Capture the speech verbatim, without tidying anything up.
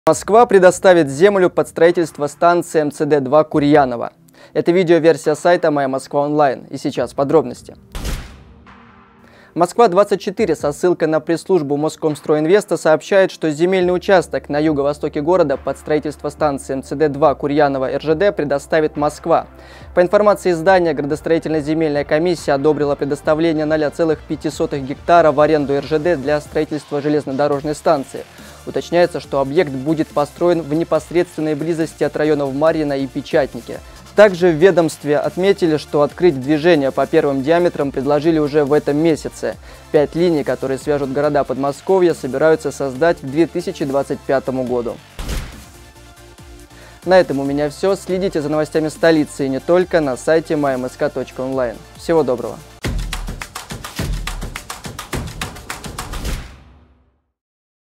Москва предоставит землю под строительство станции эм цэ дэ два Курьянова. Это видеоверсия сайта «Моя Москва онлайн». И сейчас подробности. Москва двадцать четыре со ссылкой на пресс-службу Москомстройинвеста сообщает, что земельный участок на юго-востоке города под строительство станции эм цэ дэ два Курьянова эр жэ дэ предоставит Москва. По информации издания, градостроительная земельная комиссия одобрила предоставление ноль целых пять десятых гектара в аренду эр жэ дэ для строительства железнодорожной станции. Уточняется, что объект будет построен в непосредственной близости от районов Марьино и Печатники. Также в ведомстве отметили, что открыть движение по первым диаметрам предложили уже в этом месяце. Пять линий, которые свяжут города Подмосковья, собираются создать к две тысячи двадцать пятому году. На этом у меня все. Следите за новостями столицы и не только на сайте май эм эс ка точка онлайн. Всего доброго!